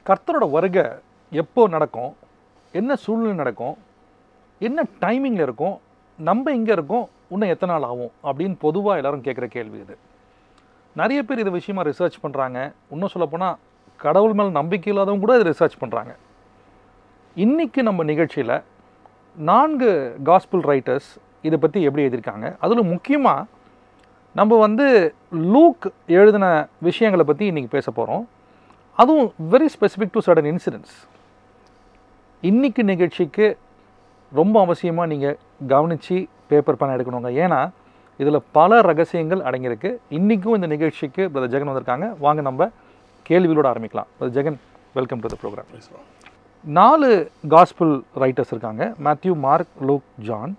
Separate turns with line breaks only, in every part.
கர்த்தரோட வருகை எப்போ நடக்கும், என்ன சூழ்நிலை நடக்கும், என்ன டைமிங்கில் இருக்கும், நம்ம இங்கே இருக்கோம், இன்னும் எத்தனை நாள் ஆகும் அப்படின்னு பொதுவாக எல்லோரும் கேட்குற கேள்வி இது. நிறைய பேர் இது விஷயமாக ரிசர்ச் பண்ணுறாங்க. இன்னும் சொல்லப்போனால் கடவுள் மேலே நம்பிக்கை இல்லாதவங்க கூட இது ரிசர்ச் பண்ணுறாங்க. இன்றைக்கி நம்ம நிகழ்ச்சியில் 4 காஸ்பிள் ரைட்டர்ஸ் இதை பற்றி எப்படி எழுதியிருக்காங்க, அதில் முக்கியமாக நம்ம லூக் எழுதின விஷயங்களை பற்றி இன்றைக்கி பேச போகிறோம். அதுவும் very specific to sudden incidents. இன்றைக்கி நிகழ்ச்சிக்கு ரொம்ப அவசியமாக நீங்கள் கவனித்து பேப்பர் பண்ண எடுக்கணுங்க. ஏன்னா இதில் பல ரகசியங்கள் அடங்கியிருக்கு. இன்றைக்கும் இந்த நிகழ்ச்சிக்கு பிரதர் ஜெகன் வந்திருக்காங்க. வாங்க நம்ம கேள்விகளோடு ஆரம்பிக்கலாம். Brother Jagan, welcome to the program. 4 gospel writers இருக்காங்க, மேத்யூ, மார்க், லூக், ஜான்.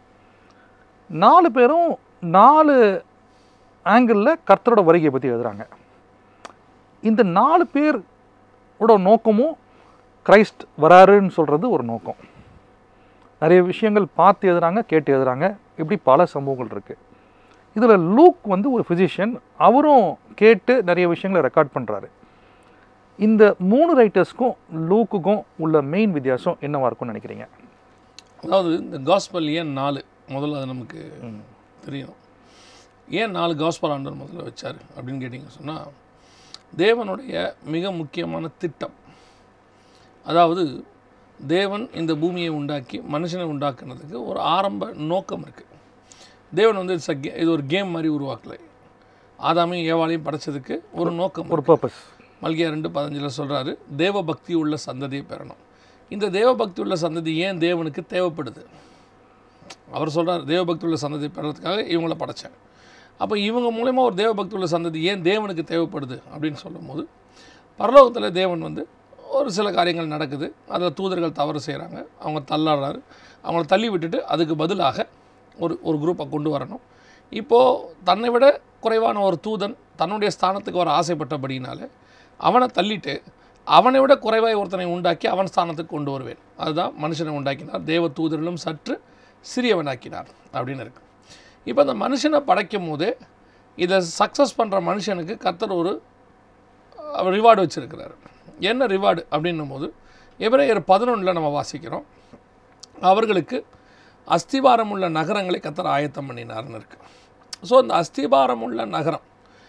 4 பேரும் 4 ஆங்கிளில் கர்த்தரோட வருகையை பற்றி எழுதுகிறாங்க. இந்த 4 பேரோட நோக்கமும் கிரைஸ்ட் வராருன்னு சொல்கிறது ஒரு நோக்கம். நிறைய விஷயங்கள் பார்த்து எழுதுகிறாங்க, கேட்டு எழுதுகிறாங்க. இப்படி பல சம்பவங்கள் இருக்குது. இதில் லூக் ஒரு ஃபிசிஷியன். அவரும் கேட்டு நிறைய விஷயங்களை ரெக்கார்ட் பண்ணுறாரு. இந்த 3 ரைட்டர்ஸ்க்கும் லூக்குக்கும் உள்ள மெயின் வித்தியாசம் என்னவாக இருக்கும்னு நினைக்கிறீங்க?
அதாவது இந்த காஸ்பல் ஏன் 4, முதல்ல அது நமக்கு தெரியணும். ஏன் 4 காஸ்பல் ஆண்டவர் முதல்ல வச்சார் அப்படின்னு கேட்டிங்க சொன்னால், தேவனுடைய மிக முக்கியமான திட்டம். அதாவது தேவன் இந்த பூமியை உண்டாக்கி மனுஷனை உண்டாக்குனதுக்கு ஒரு ஆரம்ப நோக்கம் இருக்குது. தேவன் இது ஒரு கேம் மாதிரி உருவாக்கலை. ஆதாமையும் ஏவாளையும் படைச்சதுக்கு ஒரு நோக்கம்,
ஒரு பர்பஸ்.
மல்கியா 2:15 சொல்கிறாரு, தேவ பக்தி உள்ள சந்ததியை பெறணும். இந்த தேவ பக்தி உள்ள சந்ததி ஏன் தேவனுக்கு தேவைப்படுது? அவர் சொல்கிறார், தேவபக்தி உள்ள சந்ததியை பெறதுக்காக இவங்கள படைத்தேன். அப்போ இவங்க மூலமா ஒரு தேவபக்தி உள்ள சந்ததி ஏன் தேவனுக்கு தேவைப்படுது அப்படின்னு சொல்லும் போது, பரலோகத்தில் தேவன் ஒரு சில காரியங்கள் நடக்குது. அதில் தூதர்கள் தவறு செய்கிறாங்க, அவங்க தள்ளாடுறாரு. அவங்கள தள்ளி விட்டுட்டு அதுக்கு பதிலாக ஒரு குரூப்பை கொண்டு வரணும். இப்போது தன்னை விட குறைவான ஒரு தூதன் தன்னுடைய ஸ்தானத்துக்கு வர ஆசைப்பட்டபடினாலே அவனை தள்ளிட்டு அவனை விட குறைவாய் ஒருத்தனை உண்டாக்கி அவன் ஸ்தானத்துக்கு கொண்டு வருவேன். அதுதான் மனுஷனை உண்டாக்கினார், தேவ தூதர்களும் சற்று சிறியவனாக்கினார் அப்படின்னு இருக்குது. இப்போ அந்த மனுஷனை படைக்கும் போதே இதை சக்ஸஸ் பண்ணுற மனுஷனுக்கு கர்த்தர் ஒரு ரிவார்டு வச்சுருக்கிறார். என்ன ரிவார்டு அப்படின்னும் போது, எபிரேயர் 11 நம்ம வாசிக்கிறோம், அவர்களுக்கு அஸ்திபாரம் உள்ள நகரங்களை கர்த்தர் ஆயத்தம் பண்ணினார்னு இருக்குது. ஸோ இந்த அஸ்திபாரம் உள்ள நகரம்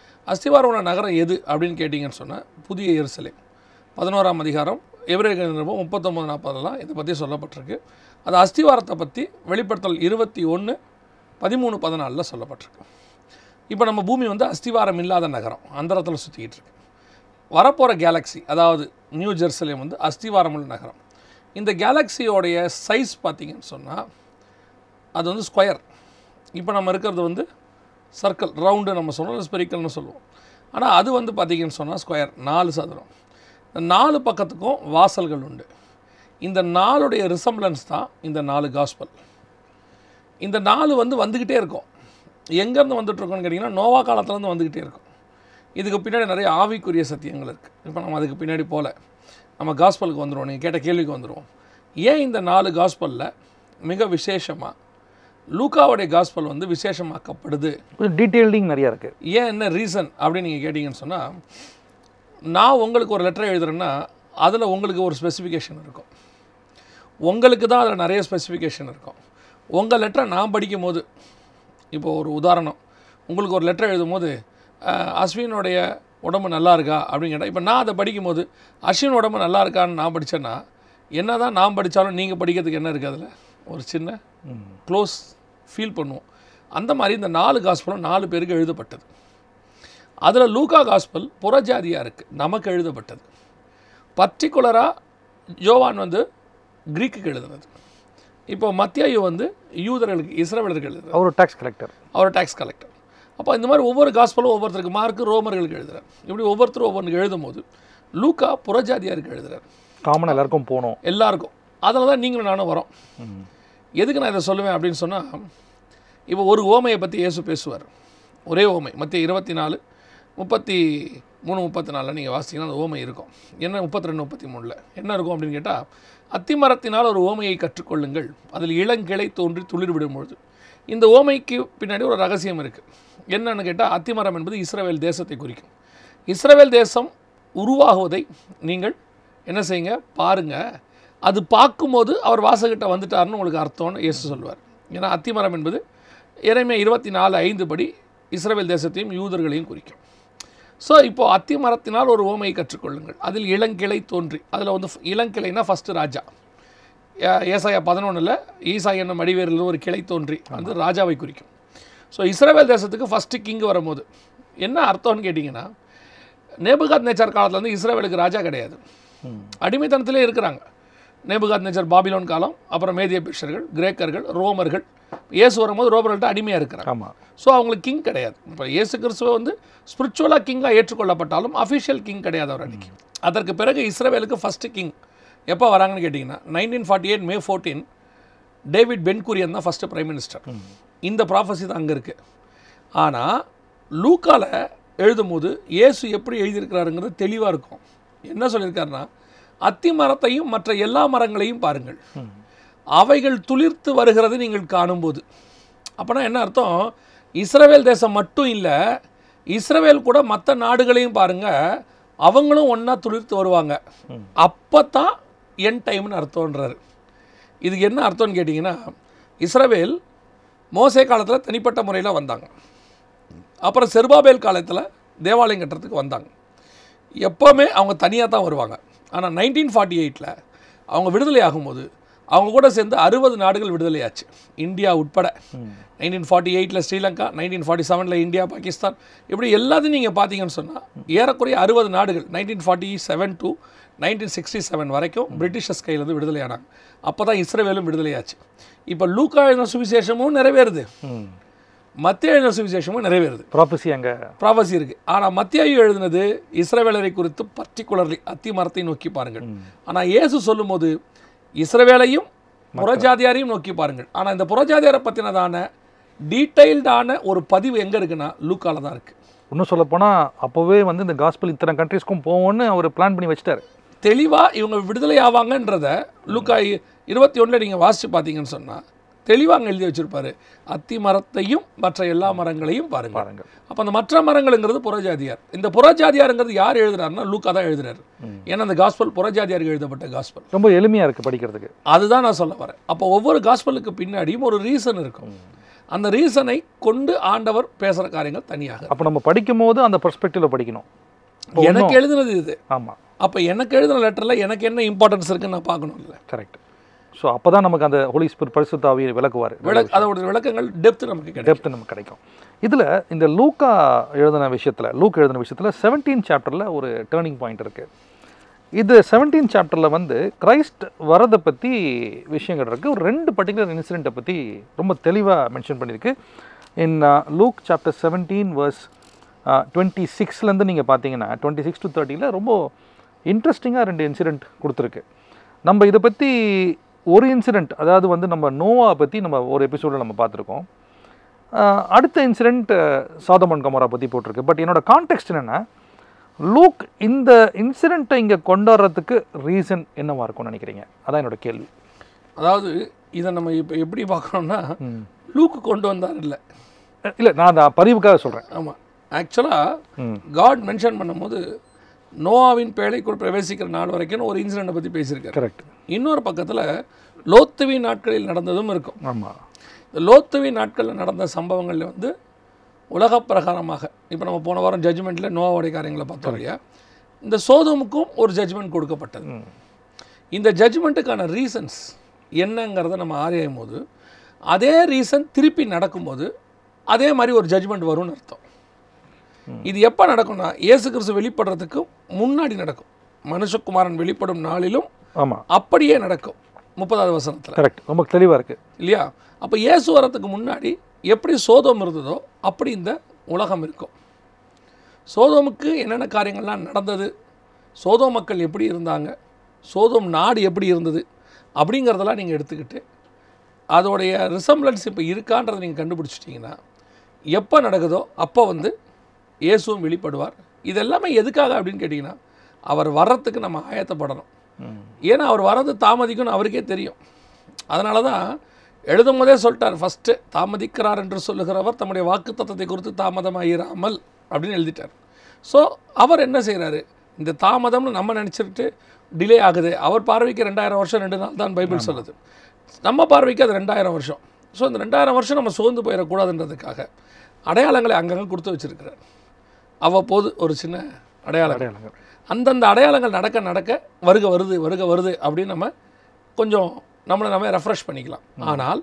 எது அப்படின்னு கேட்டிங்கன்னு சொன்னால், புதிய எருசலேம். 11ஆம் அதிகாரம் எபிரேயர் 39-40 இதை பற்றி சொல்லப்பட்டிருக்கு. அது அஸ்திவாரத்தை பற்றி வெளிப்படுத்தல் 21:13-14 சொல்லப்பட்டிருக்கு. இப்போ நம்ம பூமி அஸ்திவாரம் இல்லாத நகரம், அந்தரத்தில் சுற்றிக்கிட்டு இருக்கு. வரப்போகிற கேலக்ஸி, அதாவது நியூ ஜெருசலேம் அஸ்திவாரம் உள்ள நகரம். இந்த கேலக்ஸியோடைய சைஸ் பார்த்திங்கன்னு சொன்னால் அது ஸ்கொயர். இப்போ நம்ம இருக்கிறது சர்க்கிள், ரவுண்டு நம்ம சொல்லுவோம், ஸ்பெரிக்கல்னு சொல்லுவோம். ஆனால் அது பார்த்திங்கன்னு சொன்னால் ஸ்கொயர், 4 சதுரம். இந்த 4 பக்கத்துக்கும் வாசல்கள் உண்டு. இந்த 4உடைய ரிசம்பிளன்ஸ் தான் இந்த 4 காஸ்பல். இந்த 4 வந்துக்கிட்டே இருக்கும். எங்கேருந்து வந்துட்டுருக்கோன்னு கேட்டிங்கன்னா, நோவா காலத்துலேருந்து வந்துக்கிட்டே இருக்கும். இதுக்கு பின்னாடி நிறைய ஆவிக்குரிய சத்தியங்கள் இருக்குது. இப்போ நம்ம அதுக்கு பின்னாடி போல் நம்ம காஸ்பலுக்கு வந்துடுவோம். நீங்கள் கேட்ட கேள்விக்கு வந்துடுவோம். ஏன் இந்த 4 காஸ்பலில் மிக விசேஷமாக லூக்காவுடைய காஸ்பல் விசேஷமாக்கப்படுது?
டீட்டெயிலிங் நிறையா இருக்குது.
ஏன், என்ன ரீசன் அப்படின்னு நீங்கள் கேட்டிங்கன்னு சொன்னால், நான் உங்களுக்கு ஒரு லெட்டரை எழுதுறேன்னா அதில் உங்களுக்கு ஒரு ஸ்பெசிஃபிகேஷன் இருக்கும். உங்களுக்கு தான் அதில் நிறைய ஸ்பெசிஃபிகேஷன் இருக்கும். உங்கள் லெட்டரை நான் படிக்கும் போது, இப்போது ஒரு உதாரணம், உங்களுக்கு ஒரு லெட்டர் எழுதும் போது அஸ்வினுடைய உடம்பு நல்லா இருக்கா அப்படின்னு கேட்டால், இப்போ நான் அதை படிக்கும்போது அஸ்வின் உடம்பு நல்லா இருக்கான்னு நான் படித்தேன்னா, என்ன தான் நான் படித்தாலும் நீங்கள் படிக்கிறதுக்கு என்ன இருக்குது, அதில் ஒரு சின்ன க்ளோஸ் ஃபீல் பண்ணுவோம். அந்த மாதிரி இந்த 4 காஸ்பலும் 4 பேருக்கு எழுதப்பட்டது. அதில் லூக்கா காஸ்பல் புறஜாதியாக இருக்குது, நமக்கு எழுதப்பட்டது. பர்டிகுலராக யோவான் கிரீக்குக்கு எழுதுனது. இப்போ மத்தியாயு யூதர்களுக்கு, இஸ்ரவேலருக்கு எழுதுறது.
அவர் டேக்ஸ் கலெக்டர்.
அப்போ இந்த மாதிரி ஒவ்வொரு காஸ்பலும் ஒவ்வொருத்தருக்கு, மார்க்கு ரோமர்களுக்கு எழுதுறார். இப்படி ஒவ்வொருத்தரும் ஒவ்வொன்றுக்கு எழுதும் போது லூக்கா புறஜாதியாருக்கு எழுதுறார்.
காமன் எல்லாருக்கும் போகணும்,
எல்லாருக்கும். அதில் தான் நீங்களும் நானும் வரோம். எதுக்கு நான் இதை சொல்லுவேன் அப்படின்னு சொன்னால், இப்போ ஒரு ஓமையை பற்றி இயேசு பேசுவார். ஒரே ஓமை, மத்திய 24:33-34 நீங்கள் வாசிங்கன்னா அந்த ஓமை இருக்கும். என்ன 32-33 என்ன இருக்கும் அப்படின்னு கேட்டால், அத்திமரத்தினால் ஒரு ஓமையை கற்றுக்கொள்ளுங்கள், அதில் இளங்கிளை தோன்றி துளிர் விடும்பொழுது. இந்த ஓமைக்கு பின்னாடி ஒரு ரகசியம் இருக்குது. என்னன்னு கேட்டால், அத்திமரம் என்பது இஸ்ரவேல் தேசத்தை குறிக்கும். இஸ்ரவேல் தேசம் உருவாகுவதை நீங்கள் என்ன செய்யுங்க பாருங்கள், அது பார்க்கும்போது அவர் வாசகிட்ட வந்துட்டார்னு உங்களுக்கு அர்த்தம்னு இயேசு சொல்லுவார். ஏன்னா அத்திமரம் என்பது எரேமியா 24:5 படி இஸ்ரவேல் தேசத்தையும் யூதர்களையும் குறிக்கும். ஸோ இப்போது அத்திமரத்தினால் ஒரு உவமையை கற்றுக்கொள்ளுங்கள், அதில் இளங்கிளை தோன்றி, அதில் வந்து இளங்கிளைனா ஃபஸ்ட்டு ராஜா. ஏசாயா 11 ஈசாய் என்னும் அடிவேரில் ஒரு கிளை தோன்றி வந்து ராஜாவை குறிக்கும். ஸோ இஸ்ரவேல் தேசத்துக்கு ஃபஸ்ட்டு கிங் வரும்போது என்ன அர்த்தம்னு கேட்டிங்கன்னா, நேபுகாத்நேச்சார் காலத்தில் வந்து இஸ்ரவேலுக்கு ராஜா கிடையாது, அடிமைத்தனத்திலே இருக்கிறாங்க. நேபுகாத்நேச்சார் பாபிலோன் காலம், அப்புறம் மேதிய பெர்ஷர்கள், கிரேக்கர்கள், ரோமர்கள். இயேசு வரும்போது ரோமர்கள்ட்ட அடிமையாக இருக்கிறாங்க. ஸோ அவங்களுக்கு கிங் கிடையாது. இப்போ இயேசு கிறிஸ்துவ வந்து ஸ்பிரிச்சுவலாக கிங்காக ஏற்றுக்கொள்ளப்பட்டாலும் அஃபிஷியல் கிங் கிடையாது அவர் அன்றைக்கி. அதற்கு பிறகு இஸ்ரவேலுக்கு ஃபஸ்ட்டு கிங் எப்போ வராங்கன்னு கேட்டிங்கன்னா 1948 May 14 டேவிட் பென்குரியன் தான் ஃபஸ்ட்டு பிரைம் மினிஸ்டர். இந்த ப்ராஃபஸி தான் அங்கே இருக்குது. ஆனால் லூக்காவில் எழுதும்போது இயேசு எப்படி எழுதியிருக்கிறாருங்கிறது தெளிவாக இருக்கும். என்ன சொல்லியிருக்காருன்னா, அத்தி மரத்தையும் மற்ற எல்லா மரங்களையும் பாருங்கள், அவைகள் துளிர்த்து வருகிறது நீங்கள் காணும்போது. அப்போனா என்ன அர்த்தம், இஸ்ரவேல் தேசம் மட்டும் இல்லை, இஸ்ரவேல் கூட மற்ற நாடுகளையும் பாருங்கள், அவங்களும் ஒன்றா துளிர்த்து வருவாங்க, அப்போ தான் என் டைம்னு அர்த்தம்ன்றாரு. இதுக்கு என்ன அர்த்தம்னு கேட்டிங்கன்னா, இஸ்ரவேல் மோசே காலத்தில் தனிப்பட்ட முறையில் வந்தாங்க, அப்புறம் செருபாபேல் காலத்தில் தேவாலயம் கட்டுறதுக்கு வந்தாங்க. எப்போவுமே அவங்க தனியாக தான் வருவாங்க. ஆனால் 1948 அவங்க விடுதலை ஆகும்போது அவங்க கூட சேர்ந்து 60 நாடுகள் விடுதலையாச்சு, இந்தியா உட்பட. 1948 ஸ்ரீலங்கா, 1947 இந்தியா, பாகிஸ்தான், இப்படி எல்லாத்தையும் நீங்கள் பார்த்தீங்கன்னு சொன்னால் ஏறக்குறைய 60 நாடுகள் 1947 to 1967 வரைக்கும் பிரிட்டிஷர்ஸ் கையிலேருந்து விடுதலையானாங்க. அப்போ தான் இஸ்ரவேலும் விடுதலையாச்சு. இப்போ லூக்கா எழுதின சுவிசேஷமும் நிறைவேறுது, மத்திய எழுதின சுவிசேஷமும் நிறைவேறுது. ப்ராபசி இருக்குது. ஆனால் மத்தியாயு எழுதினது இஸ்ரவேலரை குறித்து பர்டிகுலர்லி அத்தி மரத்தை நோக்கி பாருங்கள். ஆனால் இயேசு சொல்லும் போது இஸ்ரவேலையும் புறஜாதியாரையும் நோக்கி பாருங்கள். ஆனால் இந்த புறஜாதியாரை பற்றினதான டீட்டெயில்டான ஒரு பதிவு எங்கே இருக்குன்னா லூக்கால தான் இருக்குது.
இன்னும் சொல்லப்போனால் அப்போவே வந்து இந்த காஸ்பல் இத்தனை கண்ட்ரீஸ்க்கும் போவோன்னு அவர் பிளான் பண்ணி வச்சுட்டார்.
தெளிவாக இவங்க விடுதலை ஆவாங்கன்றத லூக்கா 21 நீங்கள் வாசித்து பார்த்தீங்கன்னு சொன்னால் தெளிவாக எழுதி வச்சுருப்பார். அத்தி மரத்தையும் மற்ற எல்லா மரங்களையும் பாருங்கள். அப்போ அந்த மற்ற மரங்கள்ங்கிறது புறஜாதியார். இந்த புறஜாதியாருங்கிறது யார் எழுதுறாருன்னா லூக்கா தான் எழுதுறாரு. ஏன்னா அந்த காஸ்பல் புறஜாதியாருக்கு எழுதப்பட்ட காஸ்பல்
ரொம்ப எளிமையாக இருக்குது படிக்கிறதுக்கு.
அதுதான் நான் சொல்ல வரேன். அப்போ ஒவ்வொரு காஸ்பலுக்கு பின்னாடியும் ஒரு ரீசன் இருக்கும். அந்த ரீசனை கொண்டு ஆண்டவர் பேசுகிற காரியங்கள் தனியாக.
அப்போ நம்ம படிக்கும் போது அந்த பெர்ஸ்பெக்டிவ்ல படிக்கணும்.
எனக்கு எழுதுனது இது.
ஆமாம்.
அப்போ எனக்கு எழுதின லெட்டரில் எனக்கு என்ன இம்பார்ட்டன்ஸ் இருக்குன்னு நான் பார்க்கணும் இல்லை?
கரெக்ட். ஸோ அப்போ தான் நமக்கு அந்த ஹோலி ஸ்பிரிட் பரிசுத்த ஆவியை விளக்குவார்.
அதோட விளக்கங்கள் டெப்த் நமக்கு கிடைக்கும். இதில் இந்த லூக் எழுதின விஷயத்தில் 17 சாப்டரில் ஒரு டேர்னிங் பாயிண்ட் இருக்குது. இது 17 சாப்டரில் வந்து கிரைஸ்ட் வரதை பற்றி விஷயங்கள் இருக்குது. ஒரு 2 பர்டிகுலர் இன்சிடெண்ட்டை பற்றி ரொம்ப தெளிவாக மென்ஷன் பண்ணியிருக்கு. இன் லூக் சாப்டர் 17 verse 26 நீங்கள் பார்த்தீங்கன்னா 26 to 30 ரொம்ப இன்ட்ரெஸ்டிங்காக 2 இன்சிடெண்ட் கொடுத்துருக்கு. நம்ம இதை பற்றி ஒரு இன்சிடெண்ட், அதாவது வந்து நம்ம நோவா பற்றி நம்ம ஒரு எபிசோடில் நம்ம பார்த்துருக்கோம். அடுத்த இன்சிடெண்ட் சாதோம் அண்ட் கொமோரா பற்றி போட்டிருக்கு. பட் என்னோட கான்டெக்ஸ்ட் என்னென்னா, லூக் இந்த இன்சிடெண்ட்டை இங்கே கொண்டாடுறதுக்கு ரீசன் என்னவாக இருக்கும்னு நினைக்கிறீங்க? அதான் என்னோட கேள்வி. அதாவது இதை நம்ம இப்போ எப்படி பார்க்கணும்னா, லூக்கு கொண்டு வந்தார் இல்லை
நான் அந்த பதிவுக்காக சொல்கிறேன்.
ஆமாம், ஆக்சுவலாக காட் மென்ஷன் பண்ணும்போது நோவாவின் பேழைக்குள் பிரவேசிக்கிற நாள் வரைக்கும் ஒரு இன்சிடெண்ட்டை பற்றி பேசியிருக்காரு.
கரெக்ட்.
இன்னொரு பக்கத்தில் லோத்துவி நாட்களில் நடந்ததும் இருக்கும்.
ஆமாம்.
இந்த லோத்துவி நாட்களில் நடந்த சம்பவங்களில் வந்து உலக பிரகாரமாக இப்போ நம்ம போன வாரம் ஜட்ஜ்மெண்ட்டில் நோவாவுடைய காரியங்களை பார்த்தோம் இல்லையா, இந்த சோதோமுக்கும் ஒரு ஜட்ஜ்மெண்ட் கொடுக்கப்பட்டது. இந்த ஜட்ஜ்மெண்ட்டுக்கான ரீசன்ஸ் என்னங்கிறத நம்ம ஆராயும் போது அதே ரீசன் திருப்பி நடக்கும்போது அதே மாதிரி ஒரு ஜட்ஜ்மெண்ட் வரும்னு அர்த்தம். இது எப்போ நடக்கும்னா, இயேசு கிறிஸ்து வெளிப்படுறதுக்கு முன்னாடி நடக்கும். மனுஷகுமாரன் வெளிப்படும் நாளிலும் அப்படியே நடக்கும். 30வது வசனத்தில்
கரெக்ட், ரொம்ப தெளிவாக இருக்குது
இல்லையா? அப்போ இயேசு வரத்துக்கு முன்னாடி எப்படி சோதோம் இருந்ததோ அப்படி இந்த உலகம் இருக்கும். சோதோமுக்கு என்னென்ன காரியங்கள்லாம் நடந்தது, சோதோம் மக்கள் எப்படி இருந்தாங்க, சோதோம் நாடு எப்படி இருந்தது அப்படிங்கிறதெல்லாம் நீங்கள் எடுத்துக்கிட்டு அதோடைய ரிசம்பிளன்ஸ் இப்போ இருக்கான்றதை நீங்கள் கண்டுபிடிச்சிட்டிங்கன்னா எப்போ நடக்குதோ அப்போ வந்து இயேசுவும் வெளிப்படுவார். இது எல்லாமே எதுக்காக அப்படின்னு கேட்டிங்கன்னா, அவர் வர்றதுக்கு நம்ம ஆயத்தப்படணும். ஏன்னா அவர் வர்றது தாமதிக்கும்னு அவருக்கே தெரியும். அதனால தான் எழுதும் போதே சொல்லிட்டார், ஃபஸ்ட்டு தாமதிக்கிறார் என்று சொல்லுகிறவர் தம்முடைய வாக்கு தத்தத்தை குறித்து தாமதமாயிராமல் அப்படின்னு எழுதிட்டார். ஸோ அவர் என்ன செய்கிறாரு, இந்த தாமதம்னு நம்ம நினச்சிட்டு டிலே ஆகுது. அவர் பார்வைக்கு 2000 வருஷம் 2 நாள் தான் பைபிள் சொல்லுது. நம்ம பார்வைக்கு அது 2000 வருஷம். ஸோ இந்த 2000 வருஷம் நம்ம சோர்ந்து போயிடக்கூடாதுன்றதுக்காக அடையாளங்களை அங்கங்கே கொடுத்து வச்சுருக்கிறார். அவ்வப்போது ஒரு சின்ன அடையாளங்கள், அந்தந்த அடையாளங்கள் நடக்க நடக்க வருக வருது அப்படின்னு நம்ம கொஞ்சம் நம்மளை நம்ம ரெஃப்ரெஷ் பண்ணிக்கலாம். ஆனால்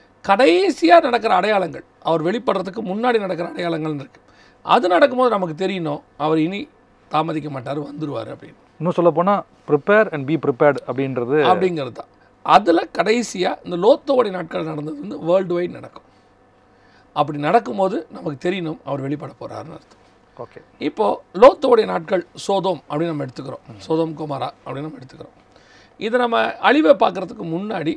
கடைசியாக நடக்கிற அடையாளங்கள், அவர் வெளிப்படுறதுக்கு முன்னாடி நடக்கிற அடையாளங்கள் இருக்குது. அது நடக்கும்போது நமக்கு தெரியணும் அவர் இனி தாமதிக்க மாட்டார், வந்துடுவார் அப்படின்னு.
இன்னும் சொல்ல போனால் ப்ரிப்பேர் அண்ட் பி ப்ரிப்பேர்டு அப்படிங்கிறது
தான். அதில் கடைசியாக இந்த லோத்தோடைய நாட்கள் நடந்தது வந்து வேர்ல்டு வைட் நடக்கும். அப்படி நடக்கும்போது நமக்கு தெரியணும் அவர் வெளிப்பட போகிறாருன்னு அர்த்தம்.
ஓகே,
இப்போது லோத்தோடைய நாட்கள் சோதோம் அப்படின்னு நம்ம எடுத்துக்கிறோம், சோதோம் குமாரா அப்படின்னு நம்ம எடுத்துக்கிறோம். இதை நம்ம அழிவை பார்க்குறதுக்கு முன்னாடி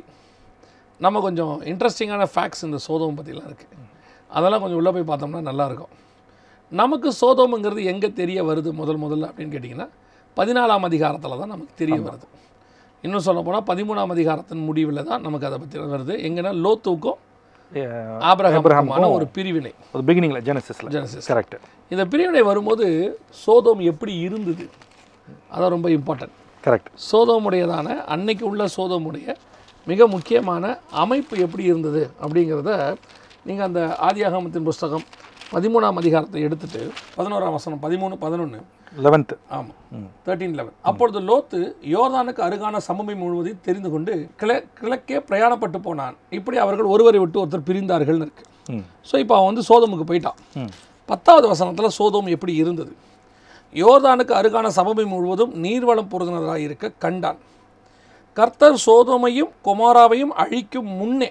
நம்ம கொஞ்சம் இன்ட்ரெஸ்டிங்கான ஃபேக்ட்ஸ் இந்த சோதோம் பற்றிலாம் இருக்குது. அதெல்லாம் கொஞ்சம் உள்ளே போய் பார்த்தோம்னா நல்லாயிருக்கும். நமக்கு சோதோமுங்கிறது எங்கே தெரிய வருது முதல்ல அப்படின்னு கேட்டிங்கன்னா 14ஆம் அதிகாரத்தில் தான் நமக்கு தெரிய வருது. இன்னும் சொல்ல போனால் 13ஆம் அதிகாரத்தின் முடிவில் தான் நமக்கு அதை பற்றி வருது. எங்கன்னா லோத்துக்கும் ஆபிரகாமுக்குமான ஒரு பிரிவினை,
பிகினிங்ல ஜெனசிஸ் கரெக்ட்.
இந்த பிரிவினை வரும்போது சோதோம் எப்படி இருந்தது அதான் ரொம்ப இம்பார்ட்டன்ட்.
கரெக்ட்.
சோதோமுடையதான அன்னைக்கு உள்ள சோதோமுடைய மிக முக்கியமான அமைப்பு எப்படி இருந்தது அப்படிங்கிறத நீங்கள் அந்த ஆதியாகமத்தின் புஸ்தகம் 13ஆம் அதிகாரத்தை எடுத்துட்டு 11ஆம் வசனம் 13, 11,
11
ஆமாம் 13, 11. அப்பொழுது லோத்து யோர்தானுக்கு அருகான சமபூமி முழுவதையும் தெரிந்து கொண்டு கிழக்கே பிரயாணப்பட்டு போனான். இப்படி அவர்கள் ஒருவரை விட்டு ஒருத்தர் பிரிந்தார்கள்னு இருக்கு. ஸோ இப்போ அவன் வந்து சோதோமுக்கு போயிட்டான். 10வது வசனத்தில் சோதோம் எப்படி இருந்தது, யோர்தானுக்கு அருகான சமபூமி முழுவதும் நீர்வளம் பொருந்தினதாக இருக்க கண்டான். கர்த்தர் சோதோமையும் கொமோராவையும் அழிக்கும் முன்னே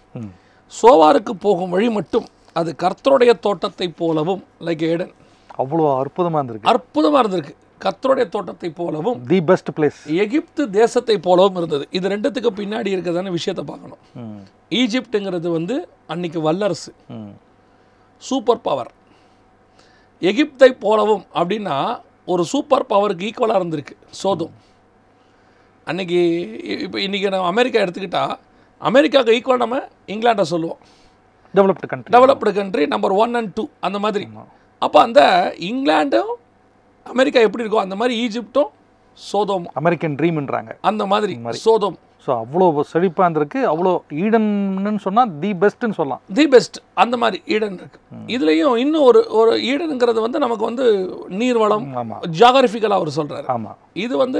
சோவாருக்கு போகும் வழி மட்டும் அது கர்த்தருடைய தோட்டத்தை போலவும், லைக் ஏடன்,
அவ்வளோ அற்புதமாக இருந்திருக்கு.
கர்த்தருடைய தோட்டத்தை போலவும்,
தி பெஸ்ட் பிளேஸ்,
எகிப்து தேசத்தை போலவும் இருந்தது. இது ரெண்டுத்துக்கு பின்னாடி இருக்கிறதான விஷயத்தை பார்க்கணும். ஈஜிப்டுங்கிறது வந்து அன்னைக்கு வல்லரசு, சூப்பர் பவர். எகிப்தை போலவும் அப்படின்னா ஒரு சூப்பர் பவருக்கு ஈக்குவலாக இருந்திருக்கு சோதோம். அன்றைக்கி இப்போ இன்றைக்கி நம்ம அமெரிக்கா எடுத்துக்கிட்டால் அமெரிக்காவுக்கு ஈக்குவலாக நம்ம இங்கிலாண்டை சொல்லுவோம், டெவலப்டு கண்ட்ரி நம்பர் 1 and 2 அந்த மாதிரி. அப்போ அந்த இங்கிலாண்டும் அமெரிக்கா எப்படி இருக்கோ அந்த மாதிரி ஈஜிப்டும் சோதோம்
அமெரிக்கன் ட்ரீம்ன்றாங்க அந்த
மாதிரி சோதோம்.
ஸோ அவ்வளோ செழிப்பாக இருந்திருக்கு. அவ்வளோ ஈடன்னு சொன்னால் தி பெஸ்ட்டுன்னு சொல்லலாம்.
தி பெஸ்ட் அந்த மாதிரி ஈடன் இருக்கு. இதுலேயும் இன்னும் ஒரு ஈடனுங்கிறது வந்து நமக்கு வந்து நீர்வளம் ஜியாகிரபிக்கலாக அவர் சொல்கிறார்.
ஆமாம்,
இது வந்து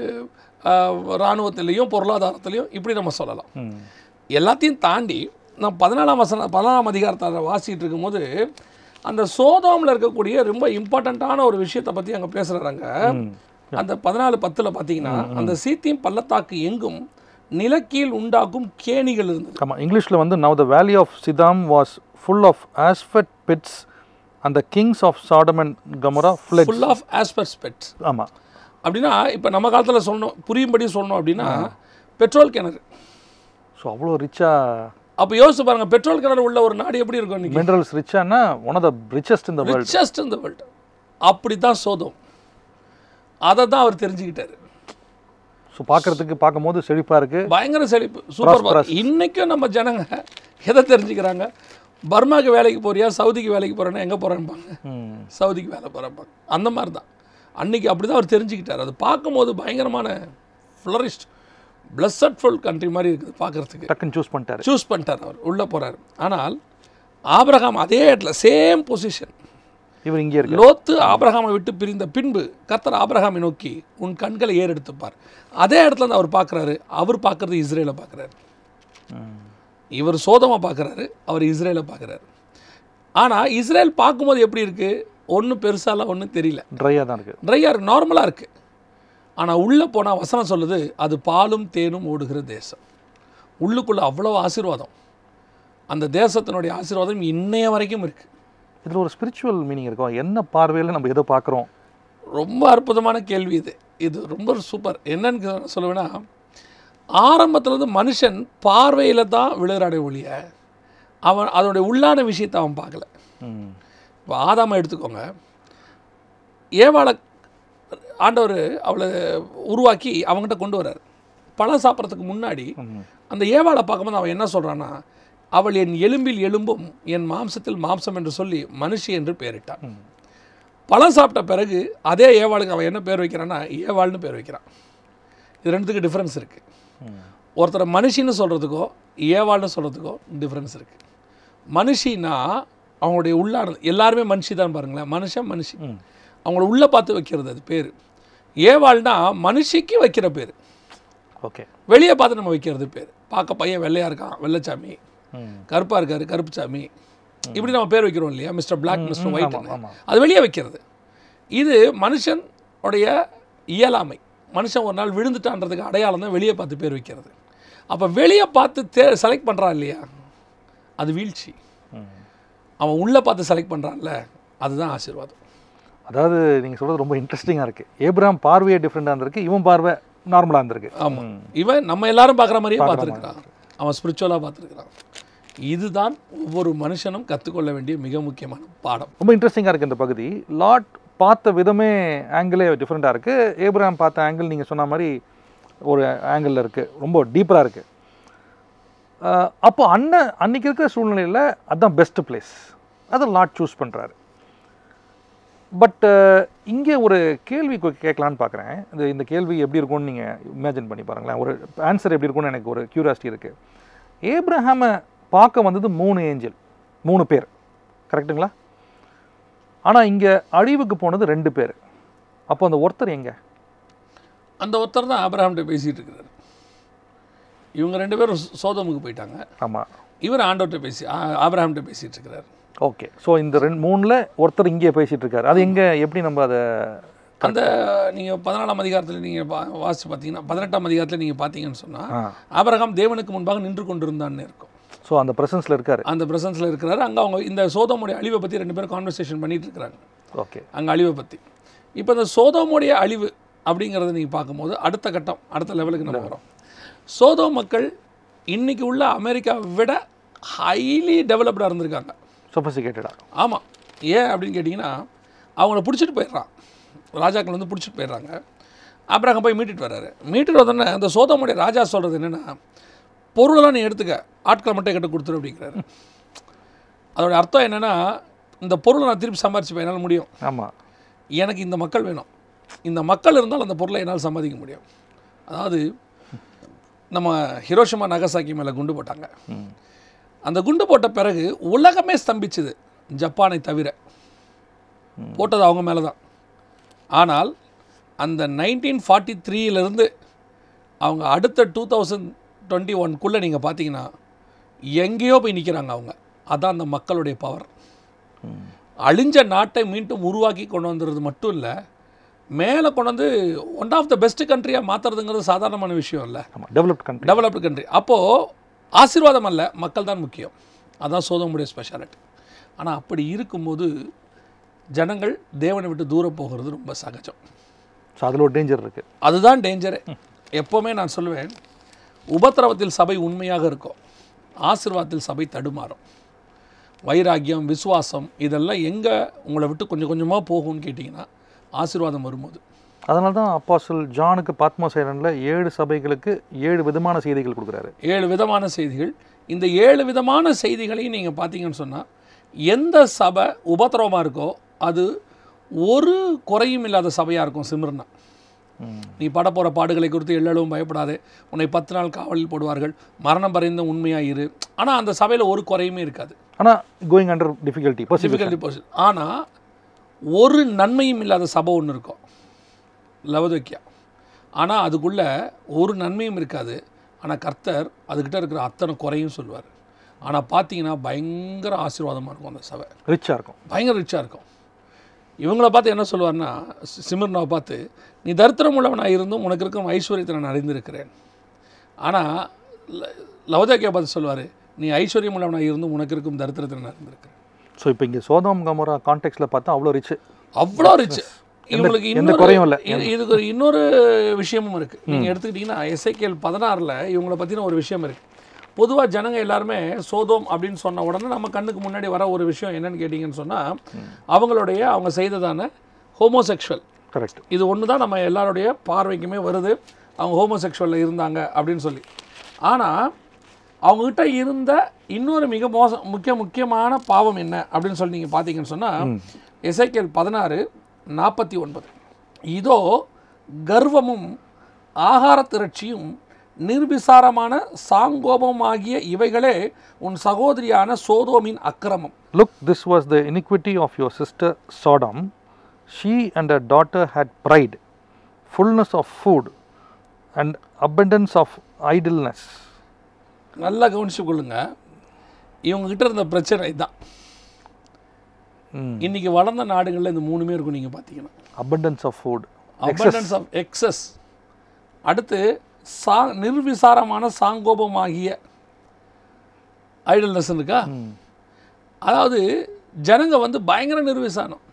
இராணுவத்திலையும் பொருளாதாரத்திலையும் இப்படி நம்ம சொல்லலாம். எல்லாத்தையும் தாண்டி நான் 14ஆம் அதிகாரத்தை வாசிக்கிட்டு இருக்கும்போது அந்த சோதோமில் இருக்கக்கூடிய ரொம்ப இம்பார்ட்டண்ட்டான ஒரு விஷயத்தை பற்றி அங்கே பேசுகிறாங்க. அந்த 14:10 பார்த்தீங்கன்னா அந்த சீத்திம் பள்ளத்தாக்கு எங்கும் நிலக்கீழ் உண்டாக்கும் கேணிகள் இருந்தது.
ஆமாம், இங்கிலீஷில் வந்து now the valley of Sidam was full of asphalt pits and the kings of Sodom and Gomorrah fled.
full of asphalt pits.
ஆமாம்,
அப்படின்னா இப்போ நம்ம காலத்தில் சொல்லணும், புரியும்படி சொல்லணும் அப்படின்னா பெட்ரோல் கிணறு.
ஸோ அவ்வளோ ரிச்சாக
அப்போ யோசிச்சு பாருங்க, பெட்ரோல் கிணறு உள்ள ஒரு நாடு எப்படி இருக்கும்?
மினரல்ஸ் ரிச்சானா one of the richest in the world.
அப்படி தான் சோதோம். அதை தான் அவர் தெரிஞ்சுக்கிட்டாரு.
ஸோ பார்க்கும்போது செழிப்பாக இருக்குது,
பயங்கர செழிப்பு, சூப்பர். இன்றைக்கும் நம்ம ஜனங்க எதை தெரிஞ்சுக்கிறாங்க? பர்மாவுக்கு வேலைக்கு போறியா, சவுதிக்கு வேலைக்கு போகிறேன்னா எங்கே போகிறேன்பாங்க, சவுதிக்கு வேலை போகிறேன்பாங்க. அந்த மாதிரி தான் அன்றைக்கி அப்படி தான் அவர் தெரிஞ்சுக்கிட்டார். அது பார்க்கும்போது பயங்கரமான ஃப்ளரிஷ்ட் பிளஸட்ஃபுல் கண்ட்ரி மாதிரி இருக்குது பார்க்குறதுக்கு.
டக்குன்னு சூஸ் பண்ணிட்டார்
அவர், உள்ளே போகிறார். ஆனால் ஆபிரகாம் அதே இடத்துல சேம் பொசிஷன்,
இவர் இங்கே இருக்கு.
லோத்து ஆபிரகாமை விட்டு பிரிந்த பின்பு கர்த்தர் ஆபிரகாமை நோக்கி உன் கண்களை ஏறெடுத்துப்பார். அதே இடத்துல தான் அவர் பார்க்குறாரு. அவர் பார்க்குறது இஸ்ரேலை பார்க்குறாரு. இவர் சோதமாக பார்க்குறாரு, அவர் இஸ்ரேலை பார்க்குறாரு. ஆனால் இஸ்ரேல் பார்க்கும்போது எப்படி இருக்குது? ஒன்றும் பெருசாலாம் ஒன்றும் தெரியல,
ட்ரையாக தான் இருக்குது,
ட்ரையாக இருக்குது, நார்மலாக இருக்குது. ஆனால் உள்ளே போனால் வசனம் சொல்லுது அது பாலும் தேனும் ஓடுகிற தேசம். உள்ளுக்குள்ளே அவ்வளோ ஆசீர்வாதம், அந்த தேசத்தினுடைய ஆசீர்வாதம் இன்னைய வரைக்கும் இருக்குது.
இதில் ஒரு ஸ்பிரிச்சுவல் மீனிங் இருக்கும். என்ன பார்வையில் நம்ம எதை பார்க்குறோம்?
ரொம்ப அற்புதமான கேள்வி இது ரொம்ப சூப்பர். என்னன்னு சொல்லுவேன்னா, ஆரம்பத்தில் வந்து மனுஷன் பார்வையில் தான் விழுறாடே ஒழிய அவன் அதனுடைய உள்ளான விஷயத்தை அவன் பார்க்கல. இப்போ ஆதாமை எடுத்துக்கோங்க, ஏவாளை ஆண்டவர் அவளை உருவாக்கி அவங்ககிட்ட கொண்டு வர்றார். பழம் சாப்பிட்றதுக்கு முன்னாடி அந்த ஏவாளை பார்க்கும்போது அவன் என்ன சொல்கிறான்னா, அவள் என் எலும்பில் எலும்பும் என் மாம்சத்தில் மாம்சம் என்று சொல்லி மனுஷி என்று பெயரிட்டான். பழம் சாப்பிட்ட பிறகு அதே ஏவாளுக்கு அவன் என்ன பேர் வைக்கிறான்னா ஏவாள்னு பேர் வைக்கிறான். இது ரெண்டுத்துக்கு டிஃப்ரென்ஸ் இருக்குது. ஒருத்தரை மனுஷின்னு சொல்கிறதுக்கோ ஏவாள்னு சொல்கிறதுக்கோ டிஃப்ரென்ஸ் இருக்குது. மனுஷின்னா அவங்களுடைய உள்ளானது, எல்லாருமே மனுஷி தான் பாருங்களேன், மனுஷன் மனுஷி, அவங்கள உள்ளே பார்த்து வைக்கிறது அது பேர். ஏவாள்னா மனுஷிக்கு வைக்கிற பேர். ஓகே, வெளியே பார்த்து நம்ம வைக்கிறது பேர். பார்க்க பையன் வெள்ளையாக இருக்கான் வெள்ளைச்சாமி, கருப்பாக இருக்காரு கருப்புச்சாமி, இப்படி நம்ம பேர் வைக்கிறோம் இல்லையா, மிஸ்டர் பிளாக் மிஸ்டர் ஒயிட், அது வெளியே வைக்கிறது. இது மனுஷன் உடைய இயலாமை, மனுஷன் ஒரு நாள் விழுந்துட்டான்றதுக்கு அடையாளம் தான் வெளியே பார்த்து பேர் வைக்கிறது. அப்போ வெளியே பார்த்து செலக்ட் பண்ணுறான் இல்லையா, அது வீழ்ச்சி. அவன் உள்ளே பார்த்து செலக்ட் பண்ணுறான்ல, அதுதான் ஆசீர்வாதம்.
அதாவது நீங்கள் சொல்கிறது ரொம்ப இன்ட்ரெஸ்டிங்காக இருக்குது. ஏப்ரகாம் பார்வையே டிஃப்ரெண்ட்டாக இருந்திருக்கு, இவன் பார்வை நார்மலாக இருந்திருக்கு.
ஆமாம், இவன் நம்ம எல்லாரும் பார்க்குற மாதிரியே பார்த்துருக்கிறான், அவன் ஸ்பிரிச்சுவலாக பார்த்துருக்கிறான். இதுதான் ஒவ்வொரு மனுஷனும் கற்றுக்கொள்ள வேண்டிய மிக முக்கியமான பாடம்.
ரொம்ப இன்ட்ரெஸ்டிங்காக இருக்குது இந்த பகுதி. லாட் பார்த்த விதமே ஆங்கிளே டிஃப்ரெண்ட்டாக இருக்குது. ஏப்ரகாம் பார்த்த ஆங்கிள் நீங்கள் சொன்ன மாதிரி ஒரு ஆங்கிளில் இருக்குது, ரொம்ப டீப்பராக இருக்குது. அப்போ அன்னைக்கு இருக்கிற சூழ்நிலையில் அதுதான் பெஸ்ட்டு பிளேஸ், அதை லாட் சூஸ் பண்ணுறாரு. பட் இங்கே ஒரு கேள்வி கேட்கலான்னு பார்க்குறேன். இந்த கேள்வி எப்படி இருக்கும்னு நீங்கள் இமேஜின் பண்ணி பாருங்களேன், ஒரு ஆன்சர் எப்படி இருக்கும்னு எனக்கு ஒரு க்யூரியாசிட்டி இருக்குது. ஏப்ரஹாமை பார்க்க வந்தது 3 ஏஞ்சல், 3 பேர், கரெக்டுங்களா? ஆனால் இங்கே அழிவுக்கு போனது 2 பேர். அப்போ அந்த ஒருத்தர் எங்கே?
அந்த ஒருத்தர் தான் ஆபிரகாம்கிட்ட பேசிகிட்டு இருக்கிறார். இவங்க 2 பேரும் சோதோமுக்கு போயிட்டாங்க.
ஆமாம்,
இவர் ஆண்டவர்கிட்ட ஆபிரகாம்கிட்ட பேசிகிட்டு இருக்கிறார்.
ஓகே, ஸோ இந்த 3ல் ஒருத்தர் இங்கே பேசிகிட்டு இருக்காரு. அது எங்கே, எப்படி நம்ம அதை
அந்த நீங்கள் 14ஆம் அதிகாரத்தில் நீங்கள் வாசித்து பார்த்தீங்கன்னா, 18ஆம் அதிகாரத்தில் நீங்கள் பார்த்தீங்கன்னு சொன்னால் ஆபிரகாம் தேவனுக்கு முன்பாக நின்று கொண்டிருந்தான்னு இருக்கும்.
ஸோ அந்த ப்ரெசன்ஸில் இருக்கார்,
அந்த ப்ரெசன்ஸில் இருக்கிறாரு. அங்கே அவங்க இந்த சோதோமுடைய அழிவை பற்றி 2 பேரும் கான்வர்சேஷன் பண்ணிகிட்டு இருக்கிறாங்க.
ஓகே, அங்கே
அழிவை பற்றி. இப்போ இந்த சோதோமுடைய அழிவு அப்படிங்கிறத நீங்கள் பார்க்கும்போது அடுத்த கட்டம், அடுத்த லெவலுக்கு நம்ம வரோம். சோதோ மக்கள் இன்றைக்கி உள்ள அமெரிக்காவை விட ஹைலி டெவலப்டாக இருந்திருக்காங்க,
சொஃபிஸ்டிகேட்டடாக.
ஆமாம், ஏன் அப்படின்னு கேட்டிங்கன்னா, அவங்கள பிடிச்சிட்டு போயிடுறான், ராஜாக்கள் வந்து பிடிச்சிட்டு போயிடுறாங்க. ஆபிரகாம் போய் மீட்டுட்டு வர்றாரு. மீட்டுட்டு வந்தோடனே அந்த சோதோமுடைய ராஜா சொல்கிறது என்னென்னா, பொருளெல்லாம் நீ எடுத்துக்க, ஆட்களை மட்டும் கிட்ட கொடுத்துரு அப்படிங்கிறாரு. அதோடைய அர்த்தம் என்னென்னா, இந்த பொருளை நான் திருப்பி சம்பாரிச்சுப்பேன், என்னால் முடியும்.
ஆமாம்,
எனக்கு இந்த மக்கள் வேணும், இந்த மக்கள் இருந்தால் அந்த பொருளை என்னால் சம்பாதிக்க முடியும். அதாவது நம்ம ஹிரோஷிமா நகசாக்கி மேலே குண்டு போட்டாங்க. அந்த குண்டு போட்ட பிறகு உலகமே ஸ்தம்பிச்சுது, ஜப்பானை தவிர. போட்டது அவங்க மேலே தான். ஆனால் அந்த 1943 அவங்க அடுத்த 2021 நீங்கள் பார்த்தீங்கன்னா எங்கேயோ போய் நிற்கிறாங்க அவங்க. அதான் அந்த மக்களுடைய பவர். அழிஞ்ச நாட்டை மீண்டும் உருவாக்கி கொண்டு வந்துடுறது மட்டும் இல்லை, மேலே கொண்டு வந்து ஒன் ஆஃப் த பெஸ்ட் கண்ட்ரியாக மாற்றுறதுங்கிறது சாதாரணமான விஷயம் இல்லை. Developed country. அப்போது ஆசீர்வாதம் அல்ல, மக்கள் தான் முக்கியம். அதான் சோதோமுடைய ஸ்பெஷாலிட்டி. ஆனால் அப்படி இருக்கும்போது ஜனங்கள் தேவனை விட்டு தூரம் போகிறது ரொம்ப சகஜம்.
ஸோ அதில் ஒரு டேஞ்சர் இருக்குது.
அதுதான் டேஞ்சரே. எப்போவுமே நான் சொல்லுவேன், உபத்திரவத்தில் சபை உண்மையாக இருக்கும், ஆசீர்வாதத்தில் சபை தடுமாறும். வைராக்கியம், விசுவாசம் இதெல்லாம் எங்கே உங்களை விட்டு கொஞ்சம் கொஞ்சமாக போகும்னு கேட்டிங்கன்னா ஆசீர்வாதம் வரும்போது.
அதனால தான் அப்போஸ்தலர் ஜானுக்கு பத்மோஸ் ஐலண்டில் 7 சபைகளுக்கு 7 விதமான செய்திகள் கொடுக்குறாரு.
7 விதமான செய்திகள். இந்த 7 விதமான செய்திகளையும் நீங்கள் பார்த்தீங்கன்னு சொன்னால், எந்த சபை உபத்திரவமாக இருக்கோ அது ஒரு குறையும் இல்லாத சபையாக இருக்கும். சிம்ரனா, நீ பட போகிற பாடுகளை குறித்து எல்லளவும் பயப்படாதே, உன்னை 10 நாள் காவலில் போடுவார்கள், மரணம் பரிந்த உண்மையாக இரு. ஆனால் அந்த சபையில் ஒரு குறையுமே இருக்காது.
ஆனால் கோயிங் அண்டர் டிஃபிகல்ட்டி.
ஆனால் ஒரு நன்மையும் இல்லாத சபை ஒன்று இருக்கும், லவோதிக்கேயா. ஆனால் அதுக்குள்ளே ஒரு நன்மையும் இருக்காது. ஆனால் கர்த்தர் அதுக்கிட்ட இருக்கிற அத்தனை குறையும் சொல்லுவார். ஆனால் பார்த்தீங்கன்னா பயங்கர ஆசீர்வாதமாக இருக்கும் அந்த சபை,
ரிச்சாக இருக்கும்,
பயங்கர ரிச்சாக இருக்கும். இவங்கள பார்த்து என்ன சொல்லுவார்னா, சிமிர்னாவை பார்த்து, நீ தரித்திரம் உள்ளவனாக இருந்தும் உனக்கு இருக்கும் ஐஸ்வர்யத்தை நான் அறிந்திருக்கிறேன். ஆனால் லவோதிக்கேயா பார்த்து சொல்லுவார், நீ ஐஸ்வர்யம் உள்ளவனாக இருந்தும் உனக்கு இருக்கும் தரித்திரத்தை நான் அறிந்திருக்கிறேன்.
ஸோ இப்போ இங்கே சோதோம் கமோரா கான்டெக்ஸ்டில் பார்த்தா அவ்வளோ ரிச்சு,
அவ்வளோ ரிச்சு. இவங்களுக்கு இதுக்கு இன்னொரு விஷயமும் இருக்குது. நீங்கள் எடுத்துக்கிட்டிங்கன்னா எசேக்கியேல் 16 இவங்களை பற்றின ஒரு விஷயம் இருக்குது. பொதுவாக ஜனங்க எல்லாருமே சோதோம் அப்படின்னு சொன்ன உடனே நம்ம கண்ணுக்கு முன்னாடி வர ஒரு விஷயம் என்னன்னு கேட்டிங்கன்னு சொன்னால், அவங்க செய்ததான ஹோமோசெக்ஷுவல். கரெக்ட். இது ஒன்று தான் நம்ம எல்லாருடைய பார்வைக்குமே வருது, அவங்க ஹோமோசெக்ஷுவலில் இருந்தாங்க அப்படின்னு சொல்லி. ஆனால் அவங்ககிட்ட இருந்த இன்னொரு மிக முக்கியமான பாவம் என்ன அப்படின்னு சொல்லி நீங்கள் பார்த்தீங்கன்னு சொன்னால், எசேக்கியேல் 16:49. இதோ கர்வமும் ஆகார திரட்சியும் நிர்விசாரமான சாங்கோபமாகிய இவைகளே உன் சகோதரியான சோதோமின் அக்கிரமம்.
Look, this was the iniquity of your sister Sodom. She and her daughter had pride, fullness of food and abundance of idleness.
நல்லா கவனிச்சு கொள்ளுங்க. இவங்ககிட்ட இருந்த பிரச்சனை இதுதான். இன்னைக்கு வளர்ந்த நாடுகளில் இந்த மூணுமே இருக்கும். நீங்கள் பார்த்தீங்கன்னா
abundance of food,
abundance of excess, அடுத்து நிர்விசாரமான சாங்கோபமாகிய ஐடல்னஸ் இருக்கா. அதாவது ஜனங்க வந்து பயங்கர நிர்விசாரம்.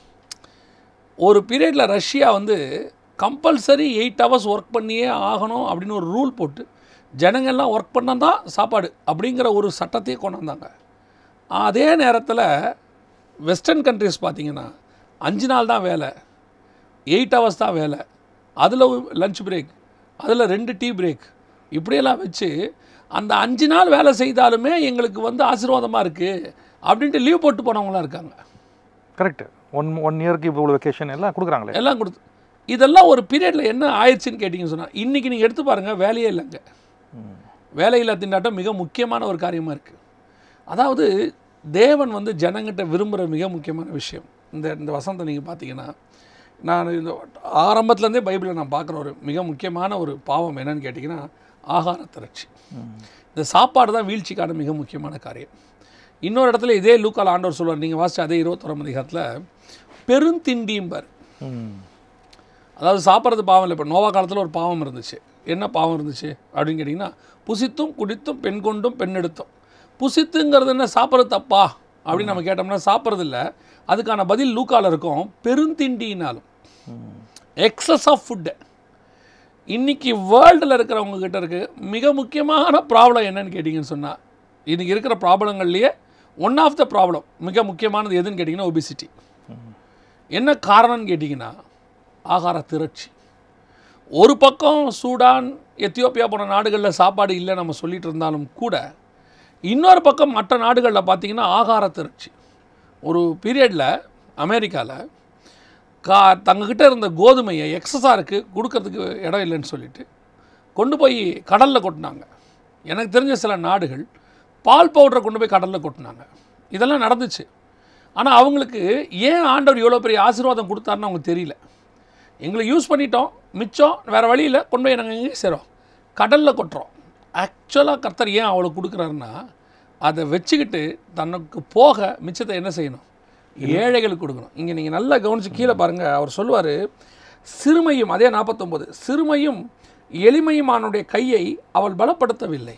ஒரு பீரியடில் ரஷ்யா வந்து கம்பல்சரி 8 hours ஒர்க் பண்ணியே ஆகணும் அப்படின்னு ஒரு ரூல் போட்டு ஜனங்கள்லாம் ஒர்க் பண்ணால் தான் சாப்பாடு அப்படிங்கிற ஒரு சட்டத்தையே கொண்டு வந்தாங்க. அதே நேரத்தில் வெஸ்டர்ன் கண்ட்ரிஸ் பார்த்திங்கன்னா 5 நாள் தான் வேலை, 8 hours தான் வேலை, அதில் லஞ்ச் பிரேக், அதில் 2 டீ பிரேக், இப்படியெல்லாம் வச்சு அந்த 5 நாள் வேலை செய்தாலுமே எங்களுக்கு வந்து ஆசீர்வாதமாக இருக்குது அப்படின்ட்டு லீவ் போட்டு போனவங்களாம் இருக்காங்க.
கரெக்டு. ஒன் இயருக்கு இவ்வளோ வெக்கேஷன் எல்லாம் கொடுக்குறாங்களே,
எல்லாம் கொடுத்து இதெல்லாம் ஒரு பீரியடில் என்ன ஆயிடுச்சுன்னு கேட்டிங்கன்னு சொன்னால், இன்றைக்கி நீங்கள் எடுத்து பாருங்கள், வேலையே இல்லைங்க. வேலையில்லா திண்டாட்டம் மிக முக்கியமான ஒரு காரியமாக இருக்குது. அதாவது தேவன் வந்து ஜனங்கிட்ட விரும்புகிற மிக முக்கியமான விஷயம் இந்த வசனத்தை நீங்கள் பார்த்தீங்கன்னா, நான் இந்த ஆரம்பத்துலேருந்தே பைபிளில் நான் பார்க்குற ஒரு மிக முக்கியமான ஒரு பாவம் என்னன்னு கேட்டிங்கன்னா ஆகார திரட்சி. இந்த சாப்பாடு தான் வீழ்ச்சிக்கான மிக முக்கியமான காரியம். இன்னொரு இடத்துல இதே லூக்கால் ஆண்டவர் சொல்வார், நீங்கள் வாசித்த அதே 21 அதிகாரத்தில் பெருந்திண்டியும்பார். அதாவது சாப்பிட்றது பாவம் இல்லை. இப்போ நோவா காலத்தில் ஒரு பாவம் இருந்துச்சு. என்ன பாவம் இருந்துச்சு அப்படின்னு கேட்டிங்கன்னா, புசித்தும் குடித்தும் பெண் கொண்டும் பெண் எடுத்தோம். புசித்துங்கிறது என்ன, சாப்பிட்றது தப்பா அப்படின்னு நம்ம கேட்டோம்னா சாப்பிட்றது இல்லை. அதுக்கான பதில் லூக்கால் இருக்கும், பெருந்திண்டினாலும் எக்ஸஸ் ஆஃப் ஃபுட்டு. இன்றைக்கி வேர்ல்டில் இருக்கிறவங்கக்கிட்ட இருக்குது மிக முக்கியமான ப்ராப்ளம் என்னன்னு கேட்டிங்கன்னு சொன்னால், இன்றைக்கி இருக்கிற ப்ராப்ளங்கள்லேயே ஒன் ஆஃப் த ப்ராப்ளம் மிக முக்கியமானது எதுன்னு கேட்டிங்கன்னா ஒபிசிட்டி. என்ன காரணம்னு கேட்டிங்கன்னா ஆகார திரட்சி. ஒரு பக்கம் சூடான், எத்தியோப்பியா போன நாடுகளில் சாப்பாடு இல்லை நம்ம சொல்லிகிட்டு இருந்தாலும் கூட, இன்னொரு பக்கம் மற்ற நாடுகளில் பார்த்திங்கன்னா ஆகார திரட்சி. ஒரு பீரியடில் அமெரிக்காவில் தங்கக்கிட்ட இருந்த கோதுமையை எக்ஸஸாக இருக்குது, கொடுக்கறதுக்கு இடம் இல்லைன்னு சொல்லிட்டு கொண்டு போய் கடலில் கொட்டினாங்க. எனக்கு தெரிஞ்ச சில நாடுகள் பால் பவுடரை கொண்டு போய் கடலில் கொட்டினாங்க. இதெல்லாம் நடந்துச்சு. ஆனால் அவங்களுக்கு ஏன் ஆண்டவர் இவ்வளோ பெரிய ஆசீர்வாதம் கொடுத்தாருன்னு அவங்களுக்கு தெரியல. எங்களை யூஸ் பண்ணிட்டோம், மிச்சம் வேறு வழியில் கொண்டு போய் நாங்கள் எங்கே செய்கிறோம், கடலில் கொட்டுறோம். ஆக்சுவலாக கர்த்தர் ஏன் அவ்வளோ கொடுக்குறாருன்னா, அதை வச்சுக்கிட்டு தனக்கு போக மிச்சத்தை என்ன செய்யணும், ஏழைகளுக்கு கொடுக்கணும். இங்கே நீங்கள் நல்லா கவனித்து கீழே பாருங்கள், அவர் சொல்லுவார், சிறுமையும், அதே 49, சிறுமையும் எளிமையுமானுடைய கையை அவள் பலப்படுத்தவில்லை.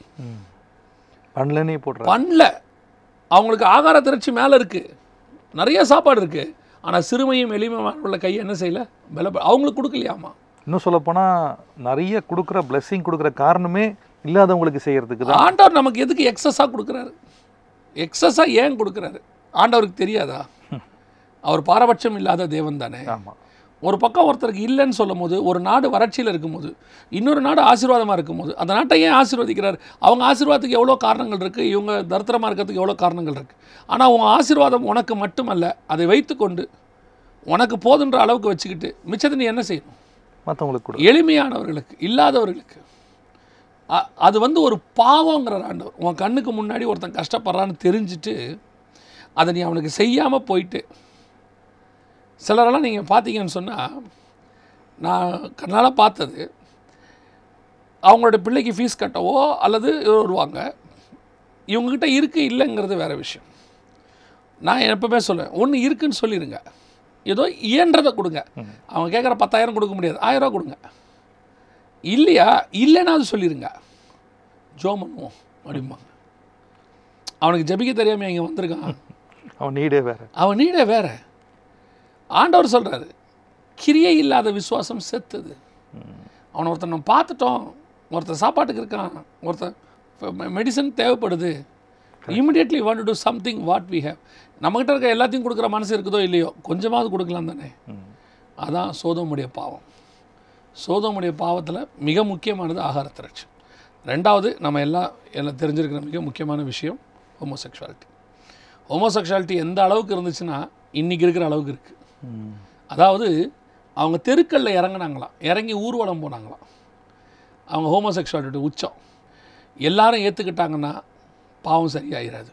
பண்ணல. அவங்களுக்கு ஆகார திரட்சி மேலே இருக்குது, நிறைய சாப்பாடு இருக்குது, ஆனால் சிறுமையும் எளிமையான உள்ள கையை என்ன செய்யலை, அவங்களுக்கு கொடுக்கலையாமா.
இன்னும் சொல்லப்போனால் நிறைய கொடுக்குற பிளெஸிங் கொடுக்குற காரணமே இல்லாதவங்களுக்கு செய்கிறதுக்கு தான்.
ஆண்டவர் நமக்கு எதுக்கு எக்ஸஸாக கொடுக்குறாரு? எக்ஸஸாக ஏன் கொடுக்குறாரு ஆண்டவருக்கு தெரியாதா? அவர் பாரபட்சம் இல்லாத தேவன் தானே.
ஆமாம்.
ஒரு பக்கம் ஒருத்தருக்கு இல்லைன்னு சொல்லும் போது, ஒரு நாடு வறட்சியில் இருக்கும்போது, இன்னொரு நாடு ஆசீர்வாதமாக இருக்கும்போது, அந்த நாட்டை ஏன் ஆசீர்வதிக்கிறார்? அவங்க ஆசீர்வாதத்துக்கு எவ்வளோ காரணங்கள் இருக்குது, இவங்க தரித்திரமாக இருக்கிறதுக்கு எவ்வளோ காரணங்கள் இருக்குது. ஆனால் உங்கள் ஆசீர்வாதம் உனக்கு மட்டுமல்ல, அதை வைத்துக்கொண்டு உனக்கு போதுன்ற அளவுக்கு வச்சுக்கிட்டு மிச்சத்தை நீ என்ன செய்யணும்,
மற்றவங்களுக்கு,
எளிமையானவர்களுக்கு, இல்லாதவர்களுக்கு. அது வந்து ஒரு பாவங்கிற ஆண்டவர். உன் கண்ணுக்கு முன்னாடி ஒருத்தன் கஷ்டப்படுறான்னு தெரிஞ்சுட்டு அதை நீ அவனுக்கு செய்யாமல் போயிட்டு, சிலரெல்லாம் நீங்கள் பார்த்தீங்கன்னு சொன்னால், நான் கண்ணால் பார்த்தது, அவங்களோட பிள்ளைக்கு ஃபீஸ் கட்டவோ அல்லது வருவாங்க, இவங்ககிட்ட இருக்குது இல்லைங்கிறது வேறு விஷயம். நான் எப்பவுமே சொல்லுவேன், ஒன்று இருக்குதுன்னு சொல்லிடுங்க, ஏதோ இயன்றதை கொடுங்க. அவங்க கேட்குற 10,000 கொடுக்க முடியாது, 1000 ரூபா கொடுங்க. இல்லையா, இல்லைன்னா அது சொல்லிடுங்க, ஜோம் பண்ணுவோம் அப்படிம்பாங்க. அவனுக்கு ஜபிக்க தெரியாமல் இங்கே வந்திருக்கான்,
அவன் நீடே வேறு.
ஆண்டவர் சொல்கிறாரு, கிரியை இல்லாத விசுவாசம் செத்துது. அவனை ஒருத்தன் நம்ம பார்த்துட்டோம், ஒருத்தர் சாப்பாட்டுக்கு இருக்கான், ஒருத்தர் மெடிசன் தேவைப்படுது, immediately want to do something what we have. நம்மகிட்ட இருக்க எல்லாத்தையும் கொடுக்குற மனசு இருக்குதோ இல்லையோ, கொஞ்சமாவது கொடுக்கலாம் தானே. அதான் சோதோமுடைய பாவம். சோதோமுடைய பாவத்தில் மிக முக்கியமானது ஆகார திரட்சி. ரெண்டாவது நம்ம எல்லாம் தெரிஞ்சிருக்கிற மிக முக்கியமான விஷயம் ஹோமோசெக்சுவாலிட்டி. ஹோமோசெக்சுவாலிட்டி எந்த அளவுக்கு இருந்துச்சுன்னா, இன்றைக்கி இருக்கிற அளவுக்கு இருக்குது. அதாவது அவங்க தெருக்களில் இறங்கினாங்களாம், இறங்கி ஊர்வலம் போனாங்களாம். அவங்க ஹோமோசெக்சுவாலிட்டி உச்சம். எல்லாரும் ஏற்றுக்கிட்டாங்கன்னா பாவம் சரியாயிராது.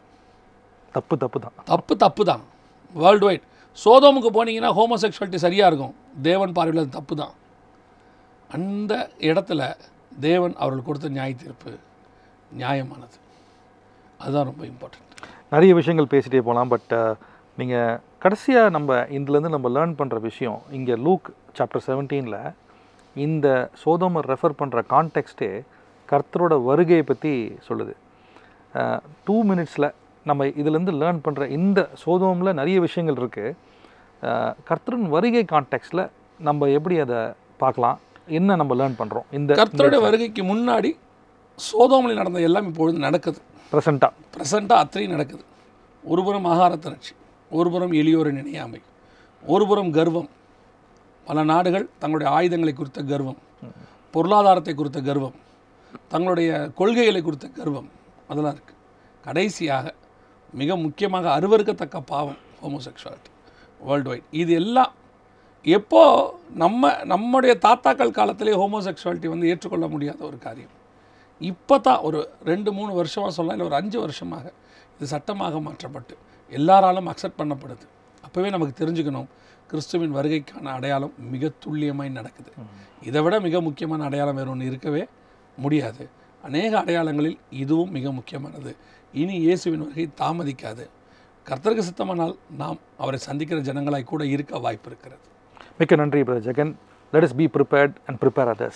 தப்பு தான் வேர்ல்டு வைட். சோதோமுக்கு போனீங்கன்னா ஹோமோசெக்சுவாலிட்டி சரியாக இருக்கும், தேவன் பார்வையில் அது தப்பு தான். அந்த இடத்துல தேவன் அவர்கள் கொடுத்த நியாய தீர்ப்பு நியாயமானது. அதுதான் ரொம்ப இம்பார்ட்டன்ட்.
நிறைய விஷயங்கள் பேசிகிட்டே போகலாம். பட் நீங்கள் கடைசியாக நம்ம இதுலேருந்து நம்ம லேர்ன் பண்ணுற விஷயம், இங்கே லூக் சாப்டர் 17 இந்த சோதோமர் ரெஃபர் பண்ணுற கான்டெக்ஸ்டே கர்த்தரோட வருகையை பற்றி சொல்லுது. 2 minutesல நம்ம இதிலேருந்து லேர்ன் பண்ணுற இந்த சோதோமில் நிறைய விஷயங்கள் இருக்குது. கர்த்தரின் வருகை கான்டெக்ஸ்டில் நம்ம எப்படி அதை பார்க்கலாம், என்ன நம்ம லேர்ன் பண்ணுறோம்? இந்த
கர்த்தரோட வருகைக்கு முன்னாடி சோதோமில் நடந்த எல்லாம் இப்பொழுது நடக்குது. ப்ரெசண்ட்டாக அத்தனையும் நடக்குது. ஒருபுறம் ஆகாரத்திரட்சி, ஒருபுறம் எளியோரை நினையாமை, ஒருபுறம் கர்வம், பல நாடுகள் தங்களுடைய ஆயுதங்களை குறித்த கர்வம், பொருளாதாரத்தை குறித்த கர்வம், தங்களுடைய கொள்கைகளை குறித்த கர்வம், அதெல்லாம் இருக்குது. கடைசியாக மிக முக்கியமாக அருவருக்கத்தக்க பாவம் ஹோமோசெக்சுவாலிட்டி வேர்ல்டு வைட். இது எல்லாம் எப்போது நம்முடைய தாத்தாக்கள் காலத்திலே ஹோமோசெக்சுவாலிட்டி வந்து ஏற்றுக்கொள்ள முடியாத ஒரு காரியம். இப்போ தான் ஒரு 2-3 வருஷமாக சொல்லலாம், இல்லை ஒரு 5 வருஷமாக இது சட்டமாக மாற்றப்பட்டு எல்லாராலும் அக்செப்ட் பண்ணப்படுது. அப்போவே நமக்கு தெரிஞ்சுக்கணும், கிறிஸ்துவின் வருகைக்கான அடையாளம் மிக துல்லியமாய் நடக்குது. இதை விட மிக முக்கியமான அடையாளம் வேறு ஒன்று இருக்கவே முடியாது. அநேக அடையாளங்களில் இதுவும் மிக முக்கியமானது. இனி இயேசுவின் வருகை தாமதிக்காது. கர்த்தருக்கு சித்தமானால் நாம் அவரை சந்திக்கிற ஜனங்களாய் கூட இருக்க வாய்ப்பு இருக்கிறது.
மிக்க நன்றி brother Jagan. Let us be prepared and prepare others.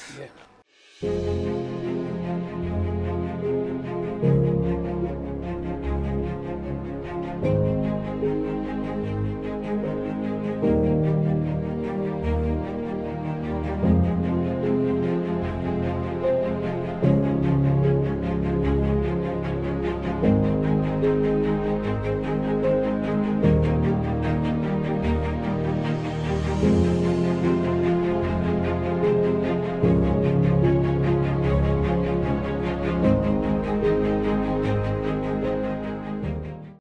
Yeah.